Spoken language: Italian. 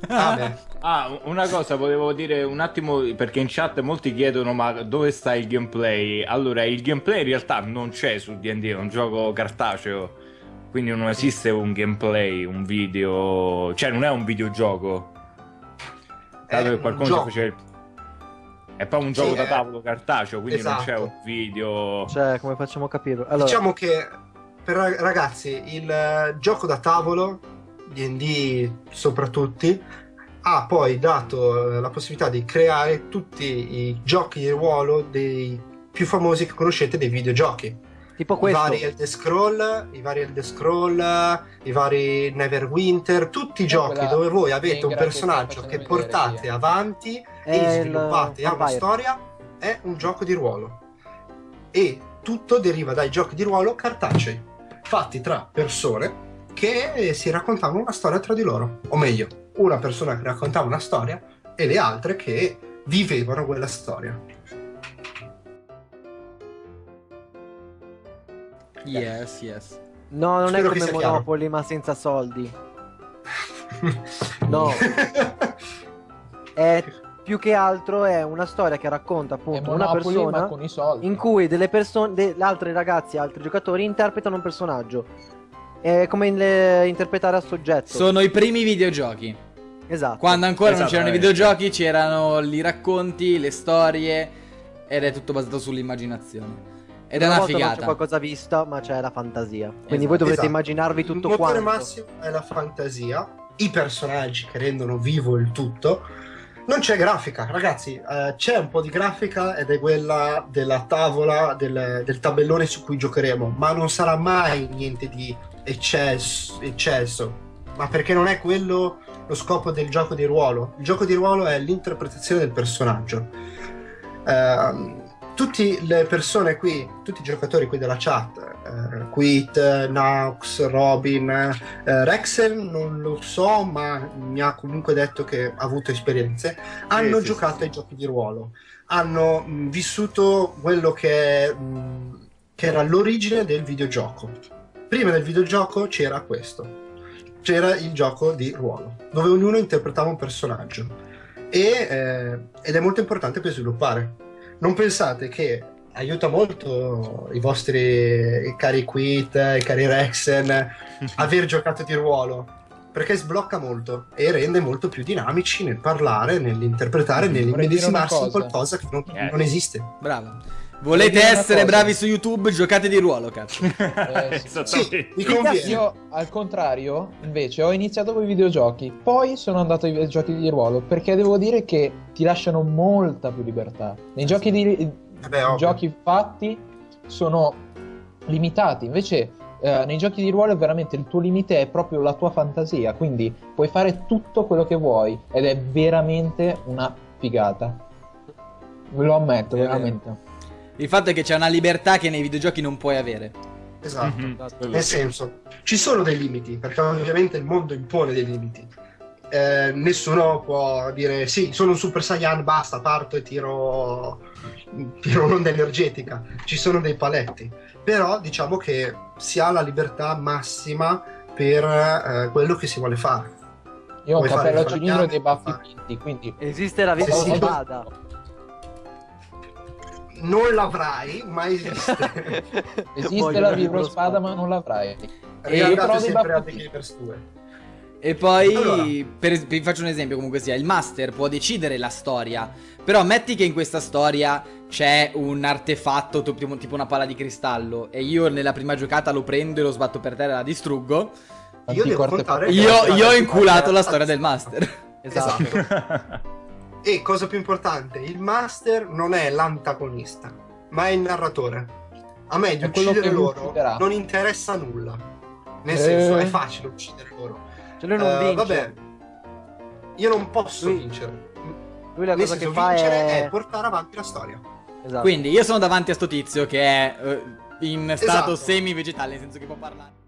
Ah, beh. Ah, una cosa volevo dire un attimo, perché in chat molti chiedono ma dove sta il gameplay? Allora, il gameplay in realtà non c'è su D&D, è un gioco cartaceo, quindi non esiste un gameplay, un video, cioè non è un videogioco, dato È che un qualcuno ci gioco. faceva è proprio un Sì, gioco da è... tavolo cartaceo, quindi non c'è un Esatto. video. Cioè, come facciamo a capirlo? Allora, Diciamo che per ragazzi il gioco da tavolo, D&D soprattutto, ha poi dato la possibilità di creare tutti i giochi di ruolo dei più famosi che conoscete dei videogiochi. tipo I questo. vari Elder Scroll, i vari Neverwinter, tutti i giochi quella dove voi avete un Tengra che stai personaggio facendo che vedere, portate sì. avanti È e il sviluppate a una Vampire. storia, è un gioco di ruolo. E tutto deriva dai giochi di ruolo cartacei, fatti tra persone che si raccontavano una storia tra di loro. O meglio, una persona che raccontava una storia e le altre che vivevano quella storia. Yes, yes. No, non Spero è che come sia chiaro. Monopoly, ma senza soldi. No. È più che altro è una storia che racconta È appunto una Monopoli, ma persona con i soldi. in cui delle persone, altri ragazzi, altri giocatori interpretano un personaggio. È come interpretare a soggetto. Sono i primi videogiochi. Esatto. Quando ancora non c'erano i Esattamente. videogiochi, c'erano i racconti, le storie, ed è tutto basato sull'immaginazione. Ed è una volta non c'è figata. qualcosa vista, ma c'è la fantasia. Quindi Esatto. voi dovrete Esatto. immaginarvi tutto Il motore quanto. massimo è la fantasia, i personaggi che rendono vivo il tutto. Non c'è grafica, ragazzi, c'è un po' di grafica ed è quella della tavola, del tabellone su cui giocheremo, ma non sarà mai niente di eccesso, ma perché non è quello lo scopo del gioco di ruolo. Il gioco di ruolo è l'interpretazione del personaggio. Tutte le persone qui, tutti i giocatori qui della chat, Quit, Naux, Robin, Rexel, non lo so, ma mi ha comunque detto che ha avuto esperienze, hanno sì, giocato sì. ai giochi di ruolo, hanno vissuto quello che era l'origine del videogioco. Prima del videogioco c'era questo, c'era il gioco di ruolo, dove ognuno interpretava un personaggio ed è molto importante per sviluppare. Non pensate che aiuta molto i vostri cari Quit, i cari Rexen, aver giocato di ruolo, perché sblocca molto e rende molto più dinamici nel parlare, nell'interpretare, Vorrei dire una nell'immedesimarsi in cosa. qualcosa che non esiste. Bravo. Volete dire una essere cosa. bravi su YouTube? Giocate di ruolo, cazzo. Sì. Sì, Esattamente. mi conviene. Io, al contrario, invece, ho iniziato con i videogiochi, poi sono andato ai giochi di ruolo, perché devo dire che ti lasciano molta più libertà. Nei giochi ovvio. giochi fatti sono limitati, invece nei giochi di ruolo veramente il tuo limite è proprio la tua fantasia, quindi puoi fare tutto quello che vuoi ed è veramente una figata. Ve lo ammetto, È vero. veramente. Il fatto è che c'è una libertà che nei videogiochi non puoi avere. Esatto. Quello Nel sì. senso, ci sono dei limiti, perché ovviamente il mondo impone dei limiti. Nessuno può dire sì, sono un Super Saiyan, basta, parto e tiro un'onda energetica. Ci sono dei paletti, però diciamo che si ha la libertà massima per quello che si vuole fare. Io ho un Vuoi fare cappello a il cilindro e dei fare. baffi finti, quindi Esiste la vita Sì, di sì. spada. Non l'avrai, ma esiste. esiste Voglio la una vibrospada ma non l'avrai. Riguardate però dei sempre a baffi The Gamers 2. E poi, Allora. vi faccio un esempio comunque sia, il master può decidere la storia, però metti che in questa storia c'è un artefatto tipo una palla di cristallo e io nella prima giocata lo prendo e lo sbatto per terra e la distruggo. Io devo contare che Io ho la- inculato la storia del master. Esatto. E cosa più importante, il master non è l'antagonista, ma è il narratore. A me di È quello uccidere che vi loro ucciderà. non interessa nulla. Nel senso, è Eh. facile uccidere loro. Cioè lui non vince. Vabbè, io non posso Lui- vincere. Lui la Nel cosa senso, che fa vincere è... è portare avanti la storia. Esatto. Quindi io sono davanti a sto tizio che è in stato Esatto. semi-vegetale, nel senso che può parlare.